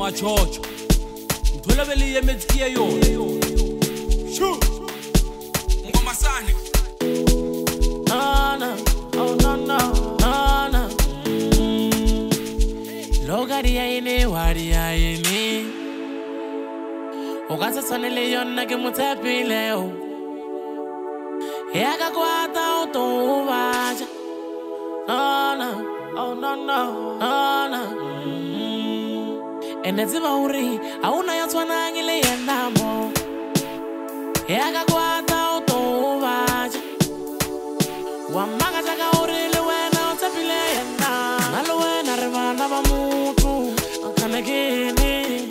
Machocho Mthola beli yemetsikia yona Shu Ngoma sana No, oh no Logari ya ini, wari ya ini Ogasa sonele yona ke mutepi leo Ega kwata utuwaja No, oh no Eneziba uri, auna yatwa nangile yenamo Ega kwata utuwaja Wamaga jaga uri liwena utepile yena Naluwena rivana wa mutu Kanegini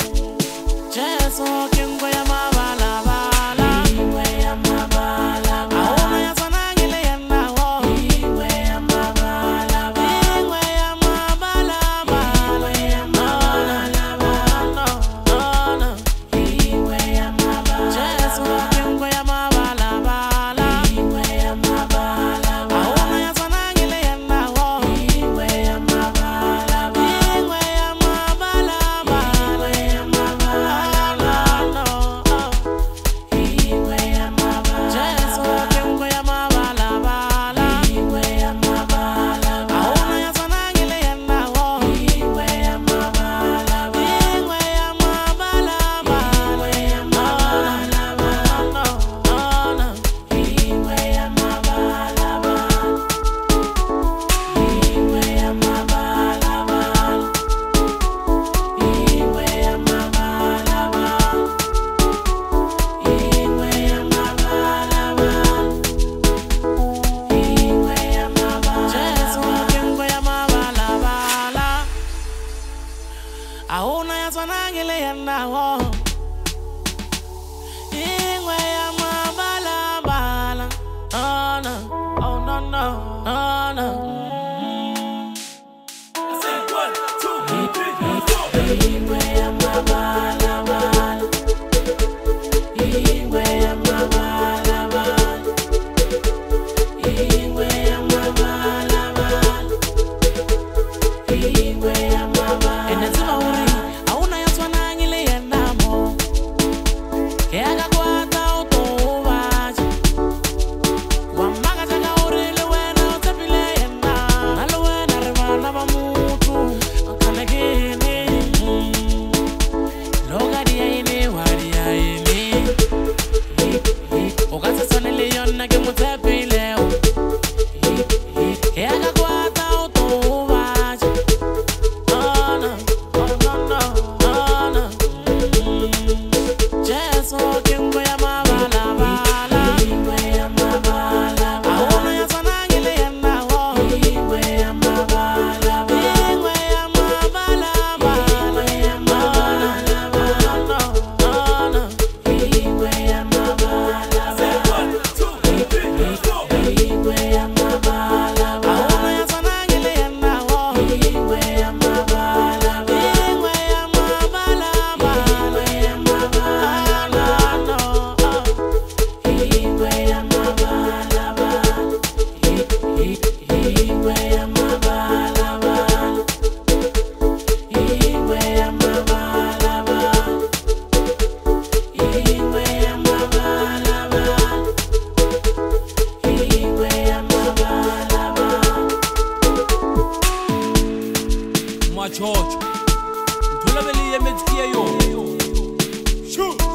Jeso kingo ya mabala bala Iwe ya mabala bala Auna yatwa nangile yena wo Iwe ya mabala bala Iwe ya mabala bala Iwe ya mabala bala No Iwe ya mabala Jeso kingo ya mabala bala Iwe ya mabala bala Auna yatwa nangile yena wo Iwe ya mabala bala Iwe ya mabala bala Iwe ya mabala bala Iwe ya mabala Jeso kingo ya mabala bala Iwe ya mabala bala Auna yatwa nangile yena wo Iwe ya mabala bala Iwe ya mabala bala Iwe ya mabala bala Iwe ya mabala bala Iwe ya mabala bala Iwe ya mabala bala Iwe ya mabala bala Iwe ya mabala Jesu kingo ya mabala bala Auna yatwa nangile yena wo Iwe ya mabala bala Oh no Iwe ya mabala bala Iwe ya mabala bala Iwe ya mabala bala Iwe ya mabala Eneziba uri, auna yatwa nangile yenamo Ega kwata utuwaja Wamaga jaga uri liwena utepile yena Naluwena rivana wa mutu Kanegini Logari ya ini, wari ya ini Ogasa sonele yona ke mutepi leo Ega kwata utuwaja No Jesu kingo ya mabala bala Iwe ya mabala bala Auna yatwa nangile yena wo Iwe ya mabala bala Iwe ya mabala bala Iwe ya mabala bala Iwe ya mabala bala Iwe ya mabala bala Auna yatwa nangile yena wo Iwe ya mabala bala Iwe ya mabala bala Iwe ya mabala bala Iwe ya mabala bala Iwe ya mabala bala Iwe ya mabala bala Iwe ya mabala bala Iwe ya mabala bala Machocho Mthola beli yemetsikia yona Shu